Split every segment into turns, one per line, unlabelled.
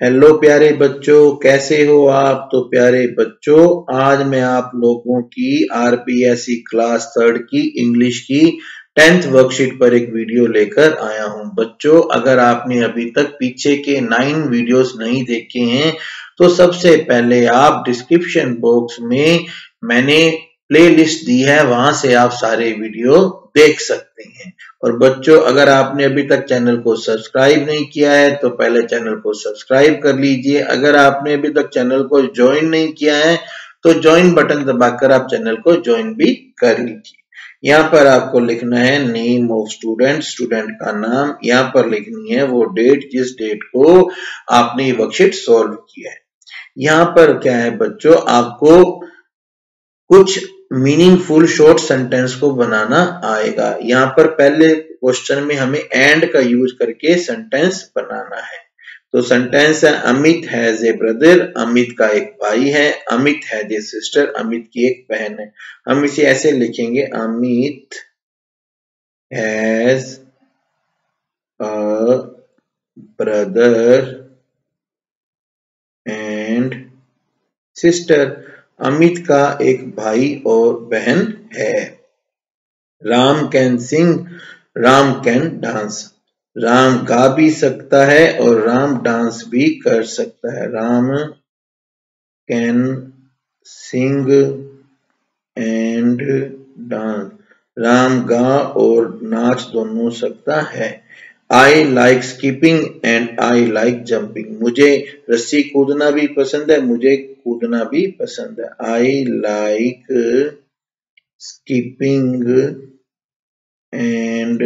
Hello प्यारे बच्चों, कैसे हो आप? तो प्यारे बच्चों, आज मैं आप लोगों की आरपीएससी क्लास 3 की इंग्लिश की 10th वर्कशीट पर एक वीडियो लेकर आया हूं। बच्चों, अगर आपने अभी तक पीछे के 9 वीडियोस नहीं देखे हैं तो सबसे पहले आप डिस्क्रिप्शन बॉक्स में मैंने प्लेलिस्ट दी है, वहां से आप सारे वीडियो देख सकते हैं। और बच्चों, अगर आपने अभी तक चैनल को सब्सक्राइब नहीं किया है तो पहले चैनल को सब्सक्राइब कर लीजिए। अगर आपने अभी तक चैनल को ज्वाइन नहीं किया है तो ज्वाइन बटन दबाकर आप चैनल को ज्वाइन भी कर लीजिए। यहाँ पर आपको लिखना है नेम ऑफ स्टूडेंट, स्टूडेंट का नाम। यहाँ पर लिखनी है वो डेट जिस डेट को आपने ये वर्कशीट सॉल्व किया है। यहाँ पर क्या है बच्चों, आपको कुछ मीनिंगफुल शॉर्ट सेंटेंस को बनाना आएगा। यहाँ पर पहले क्वेश्चन में हमें एंड का यूज करके सेंटेंस बनाना है। तो सेंटेंस है Amit has a brother, Amit का एक भाई है। Amit has a sister, Amit की एक बहन है। हम इसे ऐसे लिखेंगे, Amit has a brother and sister, Amit का एक भाई और बहन है। Ram can sing, Ram can dance, Ram गा भी सकता है और राम डांस भी कर सकता है। Ram can sing and dance, Ram गा और नाच दोनों सकता है। I like skipping and I like jumping, मुझे रस्सी कूदना भी पसंद है, मुझे कूदना भी पसंद है। I like skipping and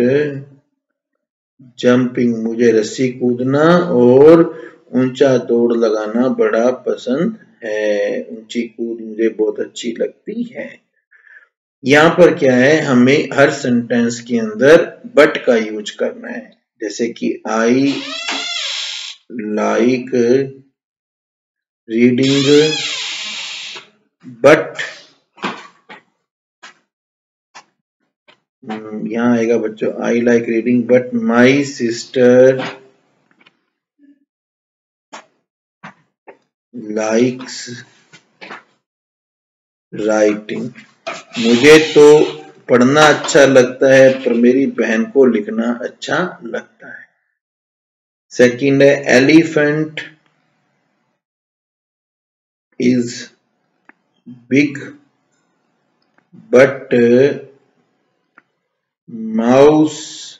jumping, मुझे रस्सी कूदना और ऊंचा दौड़ लगाना बड़ा पसंद है। ऊंची कूद मुझे बहुत अच्छी लगती है। यहाँ पर क्या है, हमें हर सेंटेंस के अंदर बट का यूज करना है। जैसे कि आई लाइक रीडिंग बट, यहाँ आएगा बच्चों, I like reading but my sister likes writing, मुझे तो पढ़ना अच्छा लगता है पर मेरी बहन को लिखना अच्छा लगता है। सेकंड है elephant is big but mouse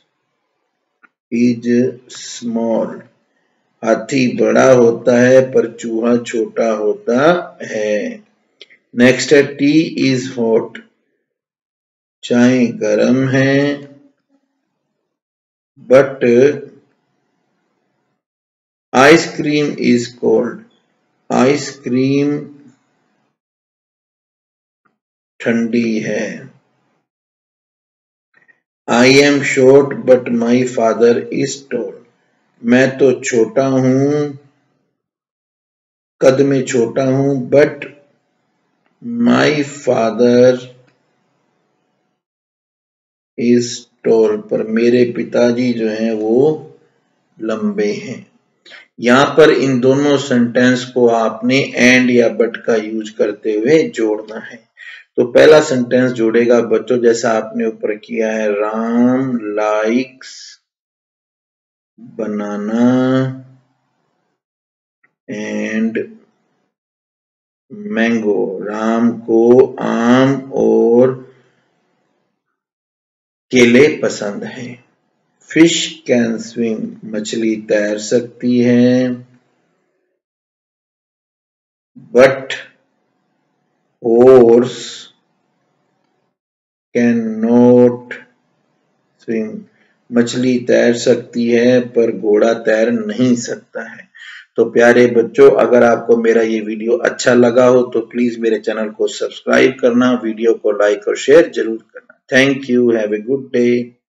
is small, हाथी बड़ा होता है पर चूहा छोटा होता है। नेक्स्ट है टी इज हॉट, चाय गरम है but ice cream is cold, ice cream ठंडी है। I am short but my father is tall, मैं तो छोटा हूं, कद में छोटा हूं, but my father is tall, पर मेरे पिताजी जो हैं वो लंबे हैं। यहाँ पर इन दोनों सेंटेंस को आपने एंड या बट का यूज करते हुए जोड़ना है। तो पहला सेंटेंस जोड़ेगा बच्चों जैसा आपने ऊपर किया है, Ram likes banana and mango, Ram को आम और केले पसंद हैं। फिश कैन स्विम, मछली तैर सकती है, but horse can not swim, मछली तैर सकती है पर घोड़ा तैर नहीं सकता है। तो प्यारे बच्चों, अगर आपको मेरा ये वीडियो अच्छा लगा हो तो प्लीज मेरे चैनल को सब्सक्राइब करना, वीडियो को लाइक और शेयर जरूर करना। Thank you, have a good day.